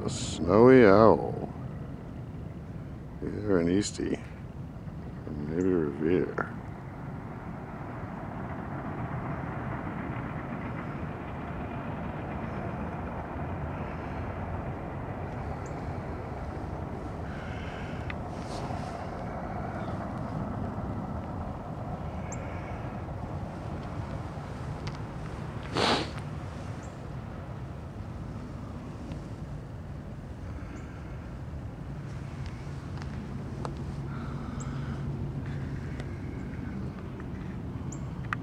The snowy owl. Here in Eastie, maybe Revere.